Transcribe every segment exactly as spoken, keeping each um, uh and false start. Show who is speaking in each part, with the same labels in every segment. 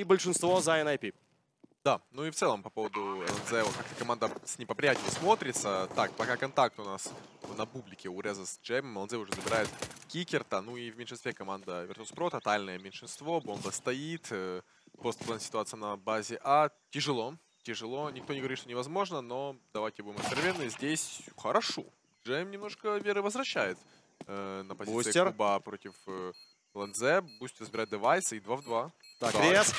Speaker 1: и большинство за эн ай пи.
Speaker 2: Да, ну и в целом по поводу эл эн зет, как команда с ним по-приятнее смотрится. Так, пока контакт у нас на бублике у Реза с Джемом, эл эн зет уже забирает Кикерта. Ну и в меньшинстве команда Virtus.pro, тотальное меньшинство. Бомба стоит. Постплан ситуация на базе А. Тяжело, тяжело. Никто не говорит, что невозможно, но давайте будем откровенны. Здесь хорошо. Джем немножко веры возвращает э, на позиции
Speaker 1: Бустер.
Speaker 2: Куба против э, эл эн зет. Бустер забирает девайсы и два в два.
Speaker 1: Так,
Speaker 2: да.
Speaker 1: Рез.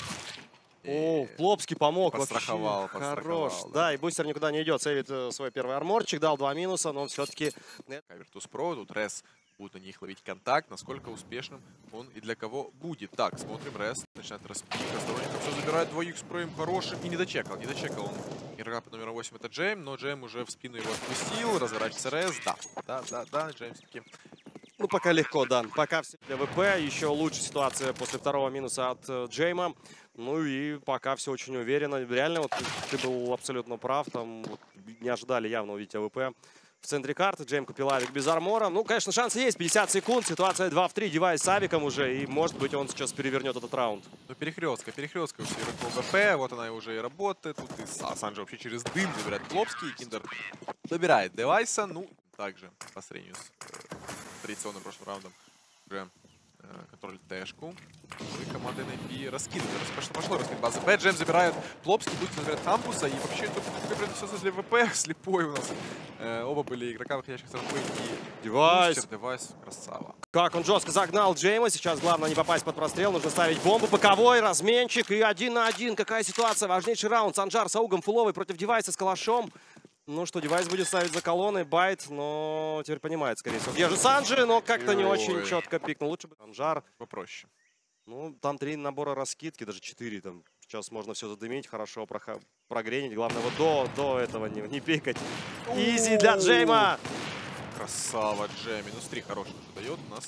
Speaker 1: О, Плопский помог.
Speaker 2: Подстраховал,
Speaker 1: вообще.
Speaker 2: подстраховал,
Speaker 1: Хорош.
Speaker 2: да.
Speaker 1: Да, и Бустер никуда не идет. Сейвит э, свой первый арморчик, дал два минуса, но все-таки...
Speaker 2: Virtus.pro, тут Рез будет на них ловить контакт, насколько успешным он и для кого будет. Так, смотрим, Рез начинает распик, сторонников все забирает, двоих с проем хорошим и не дочекал, не дочекал он. Игрока под номером восемь это Джейм, но Джейм уже в спину его отпустил, разворачивается Рез, да, да, да, да, Джейм все-таки...
Speaker 1: Ну, пока легко, да. Пока все для ВП. Еще лучше ситуация после второго минуса от э, Джейма. Ну и пока все очень уверенно. Реально, вот ты был абсолютно прав. Там вот, не ожидали явно увидеть АВП в центре карты. Джейм Капилавик без армора. Ну, конечно, шансы есть. пятьдесят секунд. Ситуация два в три. Девайс с авиком уже. И, может быть, он сейчас перевернет этот раунд.
Speaker 2: Ну, перехрестка, перехрестка у всех игроков ВП. Вот она уже и работает. Тут и Санджи вообще через дым забирает Плопский. Киндер добирает девайса. Ну, также по сравнению с традиционным прошлым раундом уже э, контроль Тэшку. Ну и команда эн ай пи раскидывает. Пошло, пошло раскидывать базы Б. Джем забирает Плопский, Бустер забирает Кампуса. И вообще это все для ВП. Слепой у нас. Э, оба были игрока, выходящих с РП. И
Speaker 1: Девайс.
Speaker 2: Бустер, девайс. Красава.
Speaker 1: Как он жестко загнал Джейма. Сейчас главное не попасть под прострел. Нужно ставить бомбу. Боковой разменчик. И один на один. Какая ситуация? Важнейший раунд. Санджар с аугом фуловый против девайса с калашом. Ну что, девайс будет ставить за колонной, байт, но теперь понимает, скорее всего, где же Санджи, но как-то не очень четко пикнул. Лучше бы Санджар.
Speaker 2: Попроще.
Speaker 1: Ну, там три набора раскидки, даже четыре. Там сейчас можно все задымить, хорошо прогренить. Главное, вот до, до этого не, не пикать. Изи для Джейма.
Speaker 2: Красава, Джей. Минус три хороший уже дает у нас.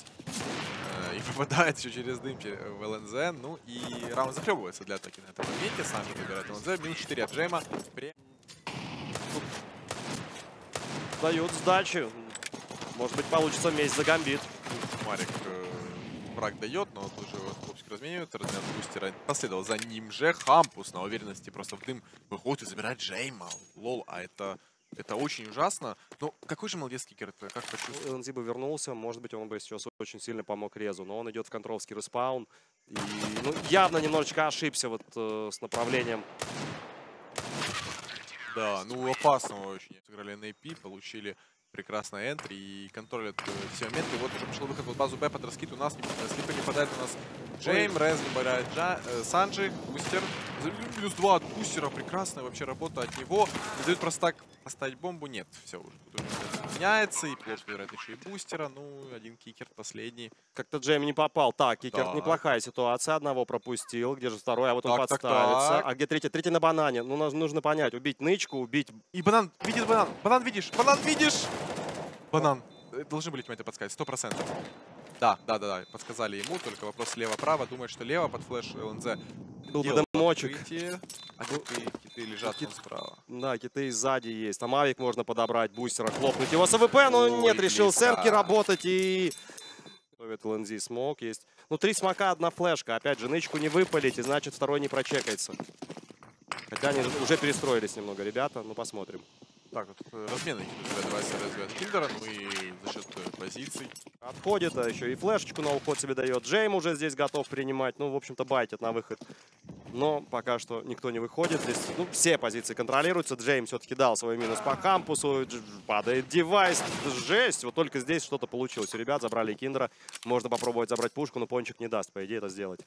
Speaker 2: И попадает еще через дым в эл эн зет. Ну и раунд захлебывается для атаки на этом моменте. Санджи выбирает эл эн зет. Минус четыре от Джейма.
Speaker 1: Дают сдачу. Может быть, получится месть за гамбит.
Speaker 2: Марик э, враг дает, но тут же вот Плопский разменивает. Размен Бустера последовал за ним же. Хампус на уверенности просто в дым выходит и забирает Джейма. Лол, а это, это очень ужасно. Но какой же молодец кикер, это как почувствовал?
Speaker 1: эл эн зет бы вернулся, может быть, он бы сейчас очень сильно помог Резу. Но он идет в контролский респаун. И ну, явно немножечко ошибся вот э, с направлением.
Speaker 2: Да, ну опасно очень. Сыграли эн ай пи, получили прекрасный энтри и контролят э, все моменты. Вот уже пошел выход в базу Б под раскид. У нас слепо не попадает у нас Джейм, Рез не попадает Джа, э, Санджи, Бустер. Плюс два от Бустера. Прекрасная вообще работа от него. Не дают просто так поставить бомбу. Нет, все уже. Тут уже меняется. И Плопский выбирает еще и Бустера. Ну, один кикер последний.
Speaker 1: Как-то Джейм не попал. Так, кикер,
Speaker 2: да.
Speaker 1: Неплохая ситуация. Одного пропустил. Где же второй? А вот он
Speaker 2: так,
Speaker 1: подставится.
Speaker 2: Так, так.
Speaker 1: А где третий? Третий на банане. Ну, нужно понять. Убить нычку, убить...
Speaker 2: И банан. Видит банан. Банан видишь. Банан видишь. Банан. Должны были тебе это подсказать. Сто процентов. Да, да, да, да. Подсказали ему. Только вопрос слева-право. Думает, что лево под флеш эл эн зет.
Speaker 1: Был бы дымочек.
Speaker 2: А киты, киты лежат Кит... справа.
Speaker 1: Да, киты сзади есть. Там авик можно подобрать, Бустера, хлопнуть его с АВП, но Ой, нет, решил с эмки работать и... эл эн зет смог есть. Ну, три смока, одна флешка. Опять же, нычку не выпалить, и значит, второй не прочекается. Хотя они уже перестроились немного, ребята. Ну, посмотрим.
Speaker 2: Так, вот размены девайса развивает Киндера, ну и за счет позиций.
Speaker 1: Отходит, а еще и флешечку на уход себе дает. Джейм уже здесь готов принимать. Ну, в общем-то, байтит на выход. Но пока что никто не выходит. Здесь ну, все позиции контролируются. Джейм все-таки дал свой минус по кампусу. Падает девайс. Жесть. Вот только здесь что-то получилось. У ребят забрали Киндера. Можно попробовать забрать пушку, но Пончик не даст, по идее, это сделать.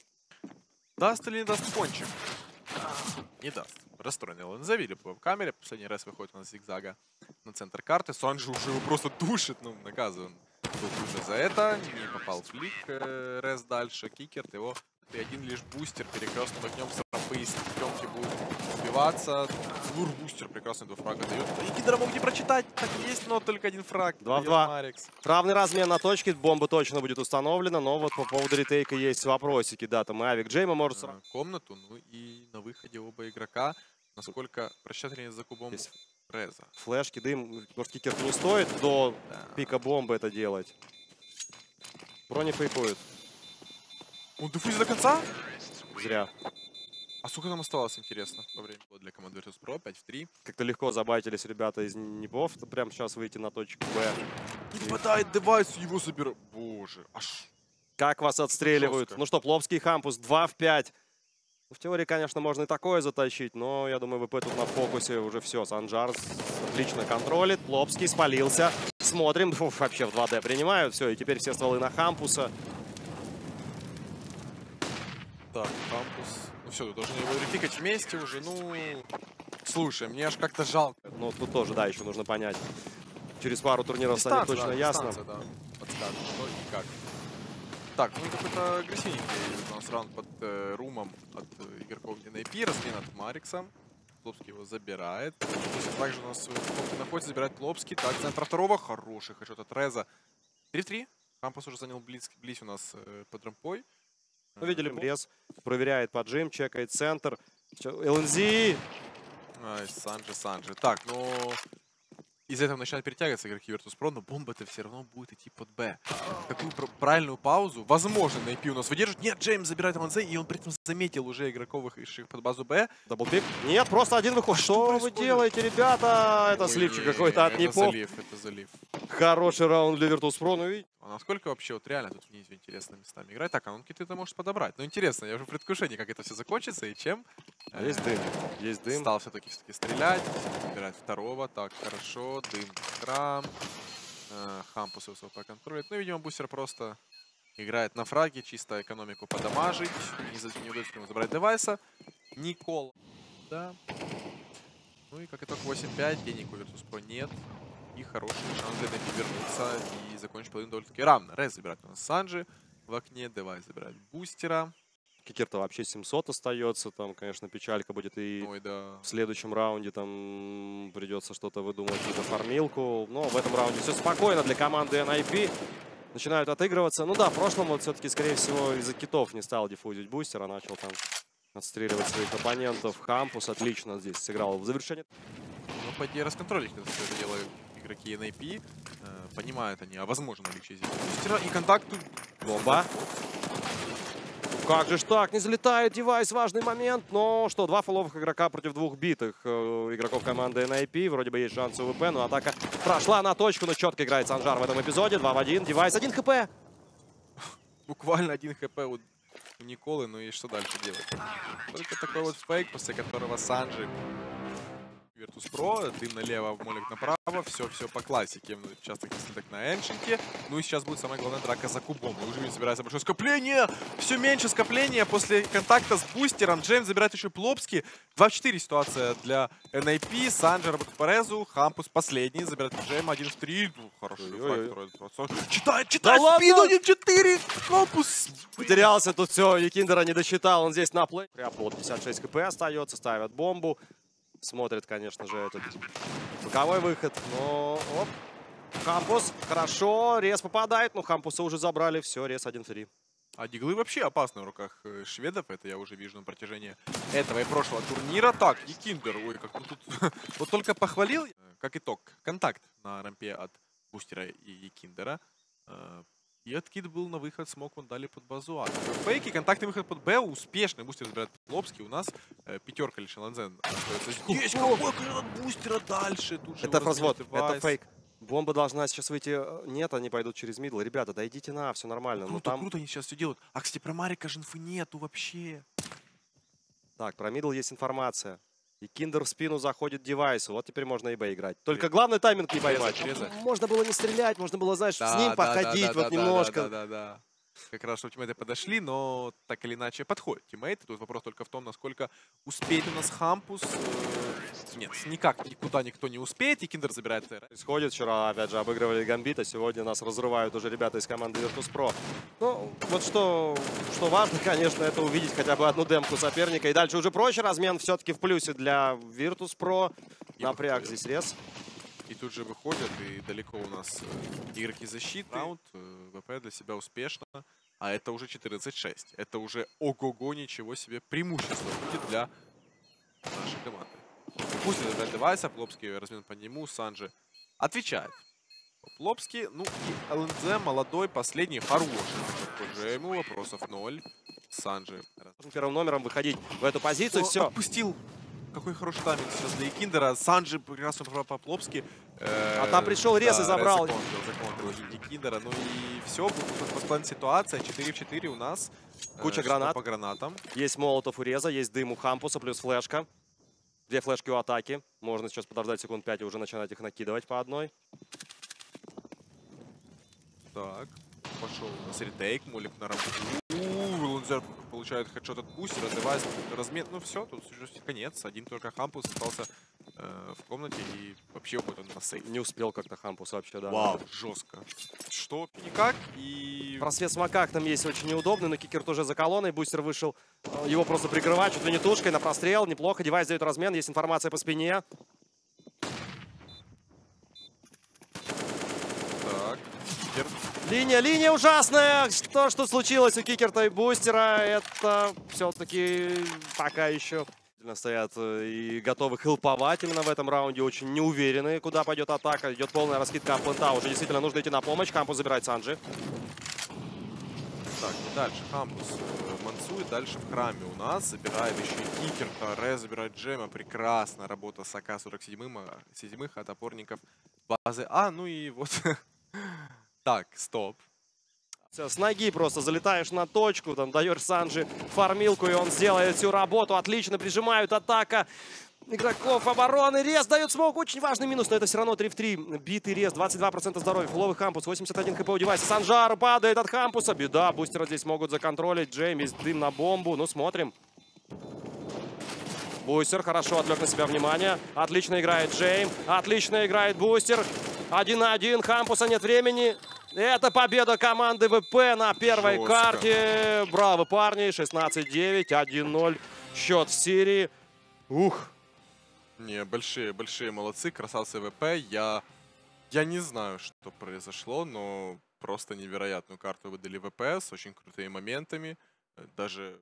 Speaker 2: Даст или не даст Пончик? Не даст. Расстроенный эл эн зет, видели по камере. Последний раз выходит у нас зигзага на центр карты. Санджи уже его просто душит. Ну, наказан был уже за это. Не попал в флик. Э, Рез дальше. Кикер его. И один лишь Бустер перекрестным огнем с рампы и стемки будет убиваться. Лур Бустер прекрасно два фрага дает. И Киндера мог не прочитать. Так и есть, но только один фраг.
Speaker 1: два в два. Равный размен на точке. Бомба точно будет установлена. Но вот по поводу ретейка есть вопросики. Да, там и авик Джейма может...
Speaker 2: А, комнату. Ну и на выходе оба игрока. Насколько просчитали за кубом есть Реза.
Speaker 1: Флешки, дым. Может, кикер не стоит до
Speaker 2: да.
Speaker 1: пика бомбы это делать. Брони фейкует.
Speaker 2: Он дефузит до конца?
Speaker 1: Зря.
Speaker 2: А сколько нам осталось, интересно, по времени для команды Virtus.pro? пять в три.
Speaker 1: Как-то легко забайтились ребята из Небов. Прямо сейчас выйти на точку Б.
Speaker 2: Не попадает девайс, его забирают. Боже, аж...
Speaker 1: Как вас отстреливают.
Speaker 2: Жестко.
Speaker 1: Ну что, Пловский Хампус два в пять. В теории, конечно, можно и такое затащить, но я думаю, ВП тут на фокусе уже все. Санжар отлично контролит. Пловский спалился. Смотрим. Фу, вообще в два дэ принимают. Все, и теперь все стволы на Хампуса.
Speaker 2: Так, Хампус. Ну все, тут должны его рефикать вместе уже. Ну, слушай, мне аж как-то жалко.
Speaker 1: Ну, тут тоже, да, еще нужно понять. Через пару турниров станет
Speaker 2: Дистанция,
Speaker 1: точно
Speaker 2: да,
Speaker 1: ясно.
Speaker 2: дистанция, да, подскажет, что и как. Так, ну какой-то агрессивненький у нас раунд под э, румом от э, игроков эн эй пи. Размен от Марикса. Плопский его забирает. Здесь также у нас Плопский находится, забирает Плопский. Так, центр второго. Хороший хэдшот от Реза. три в три. Хампус уже занял близ, близ у нас э, под рампой.
Speaker 1: Ну, видели, Брез проверяет поджим, чекает центр. эл эн зет.
Speaker 2: Ай, Санджи, Санджи. Так, ну... Из-за этого начинают перетягиваться игроки Virtus.pro, но бомба-то все равно будет идти под Б. Какую правильную паузу? Возможно, на эй пи у нас выдержит. Нет, Джеймс забирает эл эн зет, и он при этом заметил уже игроков, вышедших под базу Б.
Speaker 1: Даблпик. Нет, просто один выход. Что, что вы
Speaker 2: происходит?
Speaker 1: делаете, ребята? Это
Speaker 2: Ой,
Speaker 1: сливчик
Speaker 2: не,
Speaker 1: какой-то от
Speaker 2: это
Speaker 1: Непов.
Speaker 2: залив, это залив.
Speaker 1: Хороший раунд для Virtus.pro, ну видите.
Speaker 2: А насколько вообще вот реально тут внизу интересно местами играть? Так, а ну ты можешь подобрать. Ну интересно, я уже в предвкушении, как это все закончится и чем.
Speaker 1: А есть дым, есть дым.
Speaker 2: Стал все-таки все стрелять, выбирать второго. Так, хорошо, дым, крам. Хампус его поконтролит. Ну, видимо, бустер просто играет на фраге, чисто экономику подамажить. Не, за... не удается ему забрать девайса. Никол. Да. Ну и как итог восемь пять. Денег у Virtus.pro нет. И хороший шанс для эн эй пи вернуться и закончить половину довольно-таки равно. Рез забирает у нас Санджи в окне, девайс забирает бустера.
Speaker 1: Кикер-то вообще семьсот остается, там, конечно, печалька будет, и
Speaker 2: Ой, да.
Speaker 1: в следующем раунде там придется что-то выдумать, какую-то фармилку. Но в этом раунде все спокойно для команды эн ай пи. Начинают отыгрываться. Ну да, в прошлом вот все-таки, скорее всего, из-за китов не стал диффузить бустер, а начал там отстреливать своих оппонентов. Хампус отлично здесь сыграл в завершении.
Speaker 2: Ну, по идее, расконтролить, когда все это делают игроки эн эй пи. Э, понимают они о возможном наличии здесь бустера. И контакт тут...
Speaker 1: Бомба. Как же ж так, не залетает девайс, важный момент. Но что, два фоловых игрока против двух битых э, игроков команды эн ай пи. Вроде бы есть шансы у ВП, но атака прошла на точку, но четко играет Санжар в этом эпизоде. два в один, девайс, один хп.
Speaker 2: Буквально один хп у Николы, ну и что дальше делать? Только такой вот фейк, после которого Санджи... Virtus.pro, дым налево, молик направо, все-все по классике. Часто так на эншенте. Ну и сейчас будет самая главная драка за кубом. И уже не собирается большое скопление. Все меньше скопления после контакта с бустером. Джеймс забирает еще Плопский. два в четыре ситуация для эн эй пи. Санджи работает по резу. Хампус последний. Забирает Джейма один в три. Ну, хороший флаг. Читает, читает
Speaker 1: да
Speaker 2: спину один в четыре. Хампус.
Speaker 1: Потерялся тут все, Якиндера не досчитал. Он здесь на плей. Прямо пятьдесят шесть хп остается, ставят бомбу. Смотрит, конечно же, этот боковой выход, но... Оп. Хампус, хорошо, Рез попадает, но Хампуса уже забрали, все, Рез один в три.
Speaker 2: А диглы вообще опасны в руках шведов, это я уже вижу на протяжении этого и прошлого турнира. Так, Якиндер, ой, как он тут вот только похвалил. Как итог, контакт на рампе от бустера и Якиндера. И откид был на выход, смог он дали под базу А. Фейки, контактный выход под Б, успешный. Бустер забирает Плопский. У нас э, пятерка лишь Ланзен остается здесь. Какой от бустера дальше? Тут же
Speaker 1: Это развод, это фейк. Бомба должна сейчас выйти. Нет, они пойдут через мидл. Ребята, да идите на, все нормально.
Speaker 2: Круто,
Speaker 1: ну, там...
Speaker 2: круто они сейчас все делают. А, кстати, про Марика же инфы нету вообще.
Speaker 1: Так, про мидл есть информация. И Киндер в спину заходит девайсу. Вот теперь можно и Б играть. Только главный тайминг не поймать. Можно было не стрелять, можно было, знаешь, да, с ним да, походить да, да, вот да, немножко.
Speaker 2: Да, да, да, да. Как раз, чтобы тиммейты подошли, но так или иначе подходят тиммейты. Тут вопрос только в том, насколько успеет у нас Хампус. Нет, никак никуда никто не успеет, и Киндер забирает Т Р.
Speaker 1: Происходит, вчера, опять же, обыгрывали Гамбита, сегодня нас разрывают уже ребята из команды Virtus.pro. Ну, вот что, что важно, конечно, это увидеть хотя бы одну демку соперника. И дальше уже проще, размен все-таки в плюсе для Virtus.pro. Напряг здесь Рез.
Speaker 2: И тут же выходят, и далеко у нас э, игроки защиты. Раунд э, ВП для себя успешно. А это уже четырнадцать шесть. Это уже ого-го, ничего себе преимущество будет для нашей команды. Пусть это девайса, Плопский размен по нему, Санджи отвечает. Плопский, ну и эл эн зет молодой, последний, хороший. Уже ему вопросов ноль. Санджи.
Speaker 1: Первым номером выходить в эту позицию.
Speaker 2: О,
Speaker 1: Все.
Speaker 2: Отпустил. Какой хороший тайминг сейчас для Екиндера. Санджи прекрасно по-плопски.
Speaker 1: А там пришел Рез и забрал.
Speaker 2: Законтрил Екиндера. Ну и все. Будет ситуация. четыре в четыре у нас.
Speaker 1: Куча
Speaker 2: э,
Speaker 1: гранат.
Speaker 2: По гранатам.
Speaker 1: Есть молотов у Реза, есть дым у Хампуса, плюс флешка. Две флешки у атаки. Можно сейчас подождать секунд пять и уже начинать их накидывать по одной.
Speaker 2: Так. Пошел у нас ретейк. Мулик на рамку. Ууу, Лунзер получает хедшот от бустера. Девайс размен. Ну все, тут уже конец. Один только Хампус остался э, в комнате и вообще уходит он на сейф.
Speaker 1: Не успел как-то Хампус вообще, да.
Speaker 2: Вау, жестко. Что? Никак. И...
Speaker 1: Просвет с макак там есть очень неудобный, но кикер тоже за колонной. Бустер вышел его просто прикрывать чуть ли не тушкой на прострел. Неплохо. Девайс дает размен. Есть информация по спине.
Speaker 2: Так. Кикер.
Speaker 1: Линия, линия ужасная. Что, что случилось у кикерта и бустера, это все-таки пока еще стоят и готовы хелповать именно в этом раунде. Очень неуверенные, куда пойдет атака. Идет полная раскидка плента. Уже действительно нужно идти на помощь. Хампус забирает Санджи.
Speaker 2: Так, и дальше Хампус мансует. Дальше в храме у нас. Забирает еще и кикерта. Ре забирает Джема. Прекрасная работа с АК сорок семь от опорников базы А. Ну и вот... Так, стоп.
Speaker 1: С ноги просто залетаешь на точку, там даешь Санджи фармилку, и он сделает всю работу. Отлично прижимают атака игроков обороны. Рез дает смог. Очень важный минус, но это все равно три в три. Битый Рез, двадцать два процента здоровья. Фуловый Хампус, восемьдесят один хп у девайса. Санжар падает от Хампуса. Беда, бустера здесь могут законтролить. Джейм, есть дым на бомбу. Ну, смотрим. Бустер хорошо отвлек на себя внимание. Отлично играет Джейм. Отлично играет Бустер. Один на один. Хампуса нет времени. Это победа команды ВП на первой
Speaker 2: Жестко.
Speaker 1: карте. Браво, парни. шестнадцать девять. один ноль. Счет в серии. Ух.
Speaker 2: Не, большие, большие молодцы. Красавцы ВП. Я, я не знаю, что произошло, но просто невероятную карту выдали ВП с очень крутыми моментами. Даже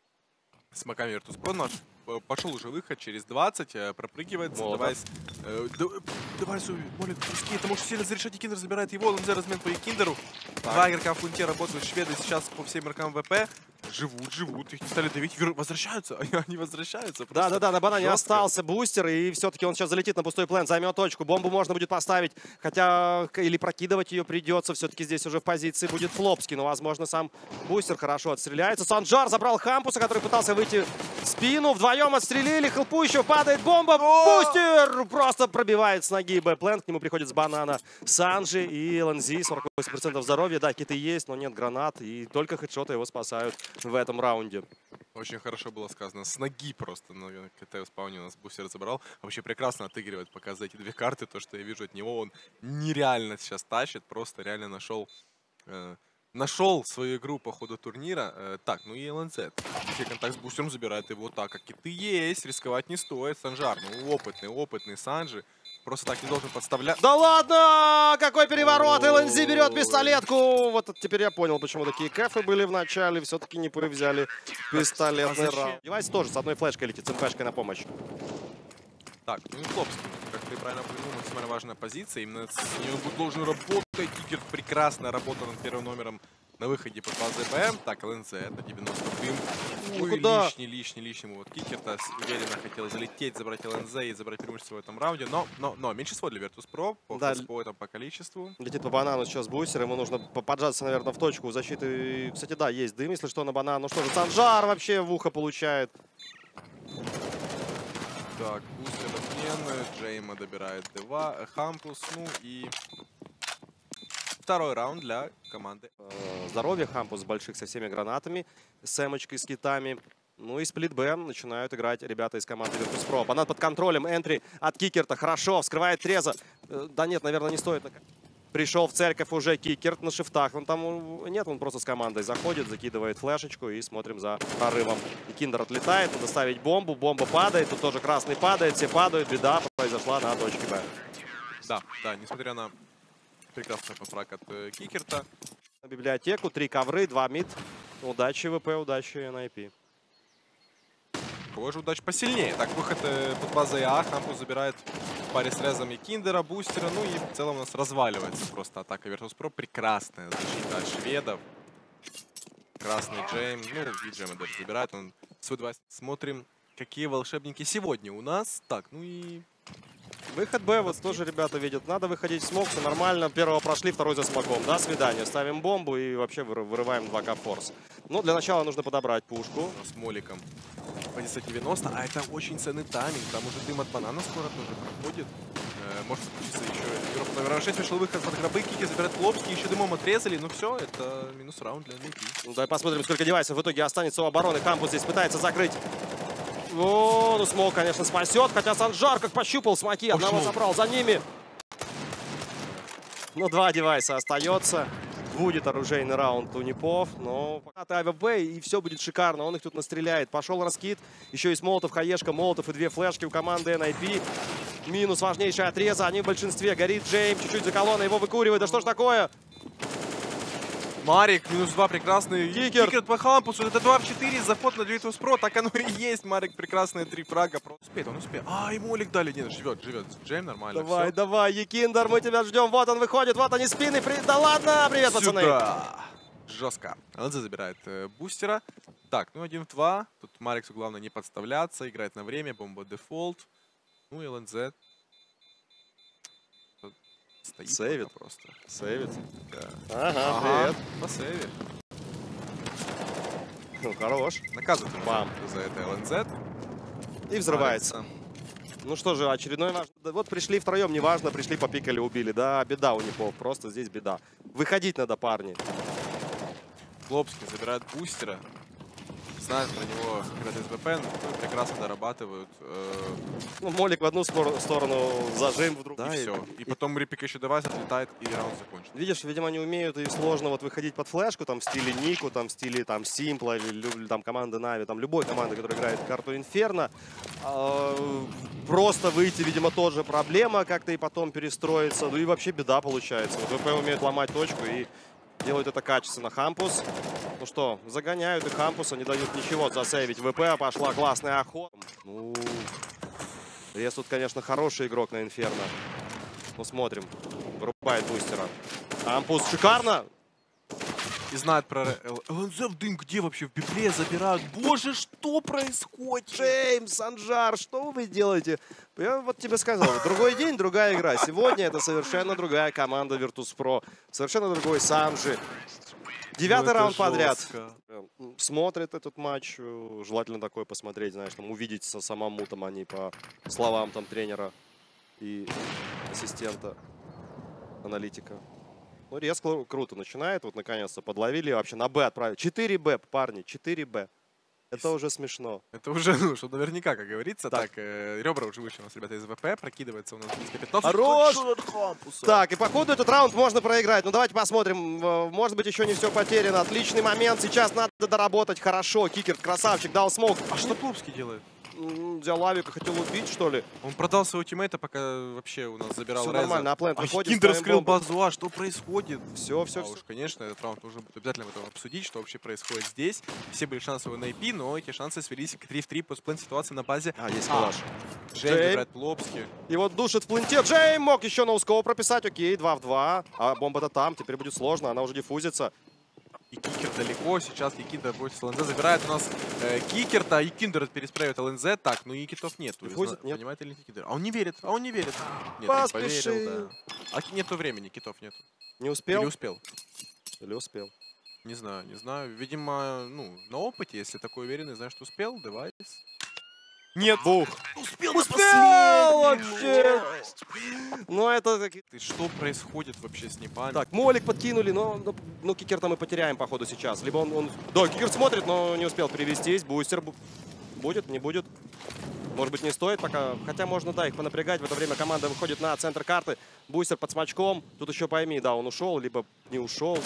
Speaker 2: с маками Virtus.pro наш пошел уже выход через двадцать, пропрыгивает, девайс. Э, девайс молит близки, это может сильно зарешать, и Киндер забирает его, он за размен по Киндеру. Два игрока в фунте работают, шведы сейчас по всем игрокам ВП. Живут, живут, их не стали давить, возвращаются, они возвращаются.
Speaker 1: Да-да-да, на банане
Speaker 2: жестко.
Speaker 1: остался бустер, и все-таки он сейчас залетит на пустой план, займет точку. Бомбу можно будет поставить, хотя или прокидывать ее придется. Все-таки здесь уже в позиции будет Флопский, но, возможно, сам бустер хорошо отстреляется. Санджар забрал Хампуса, который пытался выйти в спину. Вдвоем отстрелили, хелпу еще падает бомба. Бустер просто пробивает с ноги Б-план, к нему приходит с банана Санджи и ЛНЗ, сорок восемь процентов здоровья. Да, киты есть, но нет гранат, и только хедшоты его спасают в этом раунде.
Speaker 2: Очень хорошо было сказано. С ноги просто на КТ спауне у нас бустер забрал. Вообще прекрасно отыгрывает пока за эти две карты. То, что я вижу от него, он нереально сейчас тащит. Просто реально нашел э, нашел свою игру по ходу турнира. Э, так, ну и ЛНЗ. Если контакт с бустером забирает его так, как киты есть. Рисковать не стоит. Санжар, ну опытный, опытный Санджи. Просто так не должен подставлять.
Speaker 1: Да ладно! Какой переворот! ЛНЗ берет пистолетку! Вот теперь я понял, почему такие кэфы были в начале. Все-таки не взяли пистолетный раунд. Девайс тоже с одной флешкой летит, с МПшкой на помощь.
Speaker 2: Так, ну и Флопский. Как ты правильно понял, максимально важная позиция. Именно с нее должен работать. Кикер прекрасно работал над первым номером на выходе под базой БМ. Так, ЛНЗ, это девяносто дым.
Speaker 1: Ну,
Speaker 2: Ой,
Speaker 1: куда?
Speaker 2: лишний, лишний, лишний. Вот Кикер-то уверенно хотел залететь, забрать ЛНЗ и забрать преимущество в этом раунде. Но, но, но, меньшинство для Virtus.pro по
Speaker 1: Да.
Speaker 2: флэшпоинтам, по количеству.
Speaker 1: Летит по банану сейчас бустер. Ему нужно поджаться, наверное, в точку защиты. Кстати, да, есть дым, если что, на банан. Ну что же, Санжар вообще в ухо получает.
Speaker 2: Так, бустер размен. Джейма добирает Дева, Хампус. Ну и второй раунд для команды.
Speaker 1: Здоровье, Хампус с больших со всеми гранатами, с эмочкой, с китами. Ну и сплит Б начинают играть ребята из команды Virtus.pro. Банан под контролем, энтри от Кикерта. Хорошо, вскрывает Треза. Да нет, наверное, не стоит. Пришел в церковь уже Кикерт на шифтах. Он там нет, он просто с командой заходит, закидывает флешечку и смотрим за прорывом. И Киндер отлетает, надо ставить бомбу. Бомба падает, тут тоже красный падает, все падают. Беда произошла на точке Б.
Speaker 2: Да, да, несмотря на прекрасный пофраг от э, Кикерта.
Speaker 1: На библиотеку, три ковры, два мид. Удачи ВП, удачи эн ай пи.
Speaker 2: Кого же удача посильнее. Так, выход э, под базой А. Хампус забирает в паре с Резом и Киндера, бустера. Ну и в целом у нас разваливается просто атака Virtus.pro. Прекрасная защита от шведов. Красный Джейм. Ну, и Джейма даже забирает. Он свой два. Смотрим, какие волшебники сегодня у нас. Так, ну и...
Speaker 1: Выход Б, вот тоже ребята видят. Надо выходить в смог, все нормально. Первого прошли, второй за смоком. До свидания. Ставим бомбу и вообще вырываем два ка форс. Но для начала нужно подобрать пушку.
Speaker 2: С моликом. Позиция девяносто. А это очень ценный тайминг. Там уже дым от банана скоро тоже проходит. Э, может включиться еще Европа номер шесть. Вышел выход от гробы. Кики забирает Плопский. Еще дымом отрезали. Ну все, это минус раунд для эн эй пи.
Speaker 1: Ну, давай посмотрим, сколько девайсов в итоге останется у обороны. Кампус здесь пытается закрыть. О, ну смог, конечно, спасет. Хотя Санжар как пощупал смоки. Одного забрал за ними. Ну, два девайса остается. Будет оружейный раунд у Непов. Но пока АВБ, и все будет шикарно. Он их тут настреляет. Пошел раскид. Еще есть Молотов, Хаешка, Молотов и две флешки у команды эн ай пи. Минус важнейший отреза. Они в большинстве. Горит Джейм. Чуть-чуть за колонной. Его выкуривает. Да что ж такое?
Speaker 2: Марик, минус два, прекрасный.
Speaker 1: Кикер.
Speaker 2: Кикер по хампусу. Это два в четыре. Заход на Virtus.pro. Так оно и есть. Марик, прекрасные три фрага. Успеет, он успеет. А, и молик дали. Нет, живет, живет. Джейм нормально.
Speaker 1: Давай,
Speaker 2: все.
Speaker 1: давай, Якиндер, мы тебя ждем. Вот он выходит, вот они спины. При... Да ладно, привет, пацаны.
Speaker 2: Сюда. Жестко. эл эн зет забирает э, бустера. Так, ну один в два. Тут Мариксу главное не подставляться. Играть на время. Бомба дефолт. Ну и эл эн зет. Стоит
Speaker 1: Сейвит
Speaker 2: просто.
Speaker 1: Сейвит.
Speaker 2: Да.
Speaker 1: Ага,
Speaker 2: Ага,
Speaker 1: привет.
Speaker 2: посейвит.
Speaker 1: Ну, хорош.
Speaker 2: Наказывают
Speaker 1: Бам.
Speaker 2: за это эл эн зет.
Speaker 1: И взрывается. Ну что же, очередной наш... Да вот пришли втроем, неважно, пришли, попикали, убили. Да, беда у Непов, просто здесь беда. Выходить надо, парни.
Speaker 2: Плопский забирает бустера. Знают про него играть эс вэ пэ, но прекрасно дорабатывают. Э...
Speaker 1: Ну, молик в одну сторону, зажим в другую.
Speaker 2: Да, и,
Speaker 1: и
Speaker 2: все. И потом репик еще девайс отлетает, и раунд закончен.
Speaker 1: Видишь, видимо, они умеют, и сложно вот выходить под флешку, там, в стиле Нику, там, в стиле, там, Симпла, или, или там, команды Нави, там, любой команды, которая играет в карту Инферно. А, просто выйти, видимо, тоже проблема, как-то и потом перестроиться. Ну и вообще беда получается. Вот ВП умеют ломать точку и делают это качественно. Хампус. Ну что, загоняют и Хампуса, не дают ничего засейвить. ВП пошла классная охота. Ну, Рез тут, конечно, хороший игрок на Инферно. Ну, смотрим. Вырубает бустера. Хампус шикарно.
Speaker 2: И знают про эл эн зет в дым, где вообще в библе забирают. Боже, что происходит?
Speaker 1: Джеймс, Санжар, что вы делаете? Я вот тебе сказал, другой день, другая игра. Сегодня это совершенно другая команда Virtus.pro. Совершенно другой Санжи. Девятый
Speaker 2: ну,
Speaker 1: раунд подряд.
Speaker 2: Жестко.
Speaker 1: Смотрит этот матч. Желательно такое посмотреть, знаешь, там увидеть со самому, там, а не по словам там тренера и ассистента, аналитика. Ну, резко круто начинает. Вот, наконец-то, подловили. Вообще на Б отправили. четыре Б, парни, четыре Б. Это уже смешно.
Speaker 2: Это уже, ну, что наверняка, как говорится. Так,
Speaker 1: Так
Speaker 2: э, ребра уже вышли у нас, ребята, из вэ пэ. Прокидывается у нас близко пятнадцать.
Speaker 1: Хорош! Так, и походу этот раунд можно проиграть. Ну, давайте посмотрим. Может быть, еще не все потеряно. Отличный момент. Сейчас надо доработать хорошо. Кикер, красавчик, дал смог.
Speaker 2: А что Плопский делает?
Speaker 1: Взял лавика, хотел убить, что ли?
Speaker 2: Он продал своего тиммейта, пока вообще у нас забирал
Speaker 1: Все
Speaker 2: Реза.
Speaker 1: нормально, а плент
Speaker 2: А
Speaker 1: выходит.
Speaker 2: Киндер раскрыл базу, а что происходит?
Speaker 1: Все, все,
Speaker 2: А
Speaker 1: все.
Speaker 2: уж, конечно, этот раунд нужно будет обязательно это обсудить, что вообще происходит здесь. Все были шансы у эн эй пи, но эти шансы свелись к три в три после плент-ситуации на базе.
Speaker 1: А, есть калаш.
Speaker 2: Джейм
Speaker 1: Джейм.
Speaker 2: забирает Плопский.
Speaker 1: И вот душит в пленте. Джейм мог еще на узкого прописать. Окей, два в два. А бомба-то там. Теперь будет сложно. Она уже диффузится.
Speaker 2: И Кикер далеко. Сейчас Якиндер против эл эн зет забирает у нас э, Кикер-то. И Киндер переспряет эл эн зет. Так, ну и китов нету.
Speaker 1: Диффузит? Нет.
Speaker 2: Понимает или не Кикер? А он не верит. А он не верит. Нет,
Speaker 1: Поспешил.
Speaker 2: не поверил, да. А нету времени, китов нету.
Speaker 1: Не успел?
Speaker 2: Или успел?
Speaker 1: Или успел?
Speaker 2: Не знаю, не знаю. Видимо, ну, на опыте, если такой уверенный, знаешь, что успел, девайс. Нет.
Speaker 1: Бух.
Speaker 2: Успел,
Speaker 1: Успел вообще. Ну, это...
Speaker 2: Ты что происходит вообще с Непами?
Speaker 1: Так, молик подкинули, но, но, но кикер-то мы потеряем, походу, сейчас. Либо он, он... Да, кикер смотрит, но не успел перевестись. Бустер бу... будет, не будет. Может быть, не стоит пока. Хотя можно, да, их понапрягать. В это время команда выходит на центр карты. Бустер под смачком. Тут еще пойми, да, он ушел, либо не ушел.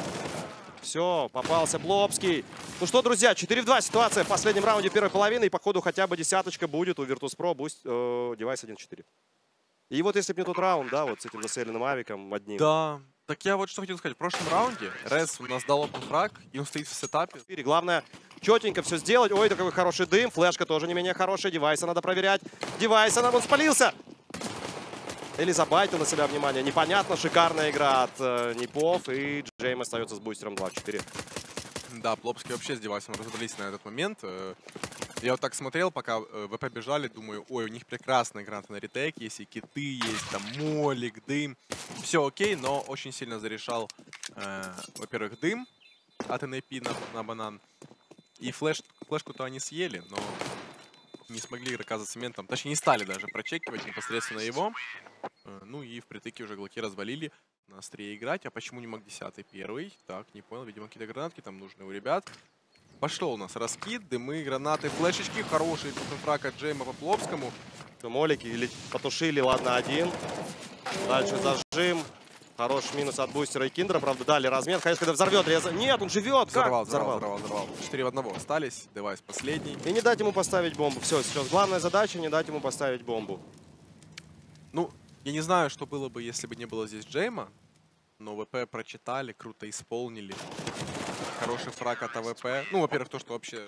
Speaker 1: Все, попался Плопский. Ну что, друзья, четыре в два ситуация в последнем раунде первой половины. И, походу, хотя бы десяточка будет у Virtus.pro. Буст, э, девайс один четыре. И вот если бы не тот раунд, да, вот с этим заселенным авиком одним.
Speaker 2: Да. Так я вот что хотел сказать. В прошлом раунде Рез у нас дал open фраг, и он стоит в сетапе.
Speaker 1: Главное, четенько все сделать. Ой, это какой хороший дым. Флешка тоже не менее хорошая. Девайса надо проверять. Девайса надо... Он спалился! Или забайтил на себя внимание. Непонятно. Шикарная игра от э, Непов. И Джейм остается с бустером два в четыре.
Speaker 2: Да, Плопский вообще с девайсом разобрались на этот момент. Я вот так смотрел, пока ВП бежали, думаю, ой, у них прекрасная граната на ретейк, есть и киты, есть там молик, дым. Все окей, но очень сильно зарешал, э, во-первых, дым от эн эй пи на, на банан. И флеш, флешку-то они съели, но не смогли игрока за цементом. Точнее, не стали даже прочекивать непосредственно его. Э, ну и впритыке уже глоки развалили. На острее играть. А почему не маг десятый первый? Так, не понял. Видимо, какие-то гранатки там нужны у ребят. Пошел у нас раскид, дымы, гранаты, флешечки. Хороший фраг от Джейма по Плопскому.
Speaker 1: Молики или потушили, ладно, один. Дальше зажим. Хороший минус от бустера и киндера. Правда, дали размен. Конечно, когда взорвет, реза... Нет, он живет.
Speaker 2: Взорвал,
Speaker 1: как?
Speaker 2: взорвал, взорвал, взорвал. четыре в одного остались. Девайс последний.
Speaker 1: И не дать ему поставить бомбу. Все, сейчас главная задача не дать ему поставить бомбу.
Speaker 2: Ну, я не знаю, что было бы, если бы не было здесь Джейма. Но ВП прочитали, круто исполнили. Хороший фраг от АВП. Ну, во-первых, то, что вообще...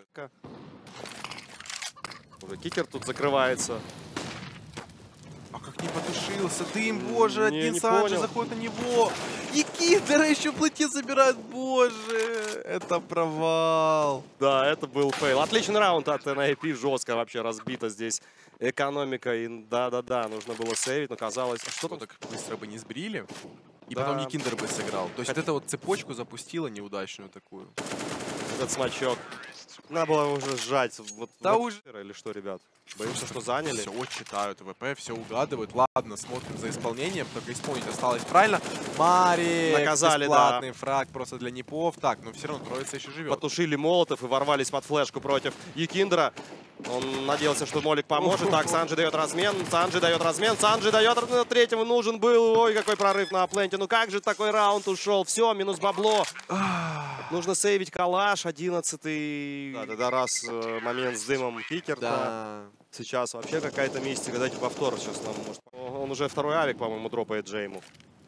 Speaker 1: Уже кикер тут закрывается.
Speaker 2: А как не потушился? Дым, боже,
Speaker 1: не,
Speaker 2: один
Speaker 1: не
Speaker 2: Санджи
Speaker 1: понял.
Speaker 2: заходит на него. И Кидера еще в плоте забирает. Боже, это провал.
Speaker 1: Да, это был фейл. Отличный раунд от эн эй пи. Жестко вообще разбита здесь экономика. И да-да-да, нужно было сейвить, но казалось... А что
Speaker 2: Что
Speaker 1: там?
Speaker 2: так быстро бы не сбрили? И
Speaker 1: Да.
Speaker 2: потом Якиндер бы сыграл. То есть вот эта вот цепочку запустила неудачную такую.
Speaker 1: Этот смачок. Надо было уже сжать. Вот,
Speaker 2: Да
Speaker 1: вот
Speaker 2: уже.
Speaker 1: Или что, ребят? Боимся, что заняли.
Speaker 2: Все читают ВП, все угадывают. Ладно, смотрим за исполнением. Только исполнить осталось правильно. Мари,
Speaker 1: Наказали,
Speaker 2: бесплатный
Speaker 1: да.
Speaker 2: фраг просто для непов. Так, но все равно троица еще живет.
Speaker 1: Потушили молотов и ворвались под флешку против Якиндера. Он надеялся, что Молик поможет. Так, Санджи дает размен. Санджи дает размен. Санджи дает третьему. Нужен был. Ой, какой прорыв на апленте. Ну как же такой раунд ушел? Все, минус бабло. Нужно сейвить калаш. одиннадцатый. Да-да-да, раз э, момент с дымом кикер.
Speaker 2: Да.
Speaker 1: Да. Сейчас вообще какая-то мистика. Дайте повтор сейчас нам. Может. Он уже второй авик, по-моему, дропает Джейму.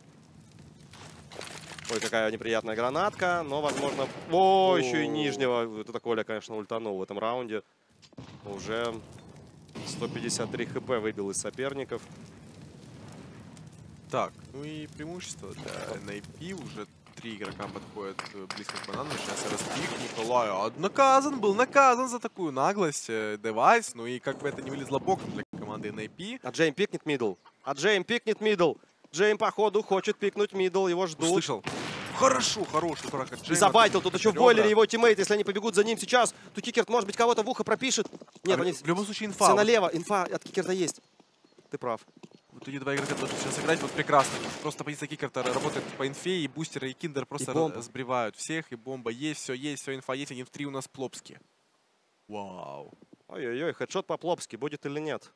Speaker 1: Ой, какая неприятная гранатка. Но, возможно... О, еще и нижнего. Это Коля, конечно, ультанул в этом раунде. Уже сто пятьдесят три хп выбил из соперников.
Speaker 2: Так, ну и преимущество для эн эй пи. Уже три игрока подходят близко к банану. Сейчас распик Николая. А, наказан был, наказан за такую наглость. Девайс. Ну и как бы это не вылезло боком для команды эн эй пи.
Speaker 1: А Джейм пикнет мидл. А Джейм пикнет мидл. Джейм, походу, хочет пикнуть мидл. Его ждут.
Speaker 2: Услышал. Хорошо, хороший фраг от Джейма.
Speaker 1: И забайтил тут еще в бойлере его тиммейт. Если они побегут за ним сейчас, то Кикер, может быть, кого-то в ухо пропишет. Нет,
Speaker 2: а
Speaker 1: они...
Speaker 2: В любом случае инфа.
Speaker 1: Все налево. Инфа от Кикерта есть. Ты прав.
Speaker 2: Вот эти два игрока должны сейчас играть вот прекрасно. Просто позиция Кикерта работает по инфе, и бустеры, и киндер просто
Speaker 1: и
Speaker 2: сбривают всех, и бомба есть, все есть, все инфа есть. Один в три у нас Плопский. Вау.
Speaker 1: Ой-ой-ой, хедшот по-плопски будет или нет?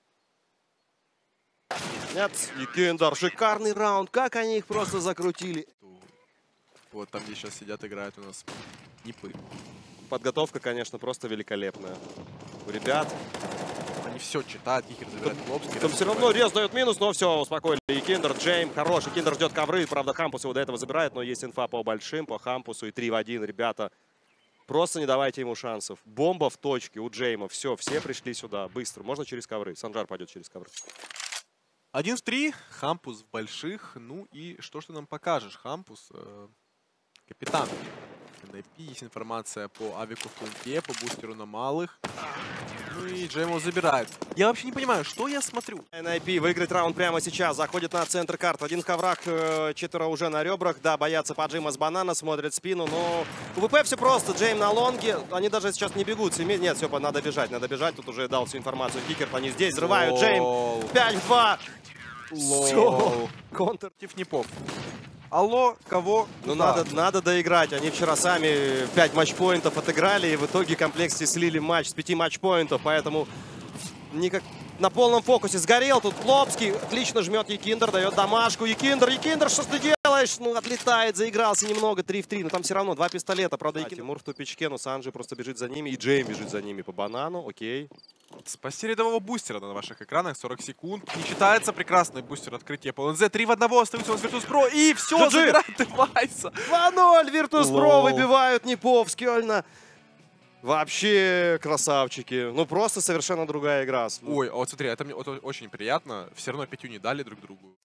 Speaker 1: Нет, и киндер, шикарный раунд. Как они их просто закрутили.
Speaker 2: Вот там, где сейчас сидят, играют у нас нипы.
Speaker 1: Подготовка, конечно, просто великолепная. У ребят.
Speaker 2: Они все читают, Кикер забирает Плопский.
Speaker 1: Там все равно рез дает минус, но все, успокоили. И Киндер, Джейм, хороший. Киндер ждет ковры. Правда, Хампус его до этого забирает, но есть инфа по большим, по Хампусу. И три в один, ребята. Просто не давайте ему шансов. Бомба в точке у Джейма. Все, все пришли сюда. Быстро. Можно через ковры. Санжар пойдет через ковры.
Speaker 2: Один в три. Хампус в больших. Ну и что ж ты нам покажешь, Хампус? Э, капитан. эн эй пи. Есть информация по авику в пункте, по бустеру на малых. Ну и Джейм его забирает. Я вообще не понимаю, что я смотрю.
Speaker 1: эн эй пи выиграет раунд прямо сейчас. Заходит на центр карт. Один коврак, э, четверо уже на ребрах. Да, боятся поджима с банана, смотрят спину. Но у ВП все просто. Джейм на лонге. Они даже сейчас не бегут. Нет, все, надо бежать, надо бежать. Тут уже дал всю информацию. Кикер, они здесь взрывают. Джейм. пять в два. Все. Контр.
Speaker 2: Тифнипов. Алло, кого?
Speaker 1: Ну,
Speaker 2: Куда?
Speaker 1: надо, надо доиграть. Они вчера сами пять матчпоинтов отыграли, и в итоге в комплекте слили матч с пяти матчпоинтов, поэтому никак... на полном фокусе сгорел. Тут Плопский отлично жмет Якиндер, дает домашку. Якиндер, Якиндер, что ты делаешь? Ну, отлетает, заигрался немного, три в три, но там все равно два пистолета. Правда, Якиндер... Тимур в тупичке, но Санджи просто бежит за ними, и Джейм бежит за ними по банану, окей.
Speaker 2: Спасти рядового бустера на ваших экранах. сорок секунд. Не читается. Прекрасный бустер открытия по эл эн зет. три в одного. Остаются у нас Virtus.pro. И все, забирает девайса.
Speaker 1: два ноль. Virtus.pro выбивают Непов с Кёльна. Вообще красавчики. Ну, просто совершенно другая игра.
Speaker 2: Ой, а вот смотри, это мне вот очень приятно. Все равно пятью не дали друг другу.